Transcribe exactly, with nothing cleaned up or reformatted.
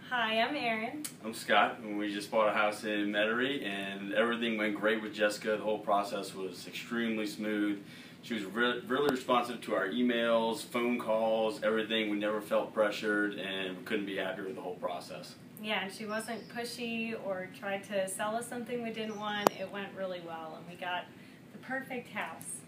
Hi, I'm Erin. I'm Scott, and we just bought a house in Metairie, and everything went great with Jessica. The whole process was extremely smooth. She was re really responsive to our emails, phone calls, everything. We never felt pressured, and we couldn't be happier with the whole process. Yeah, and she wasn't pushy or tried to sell us something we didn't want. It went really well, and we got the perfect house.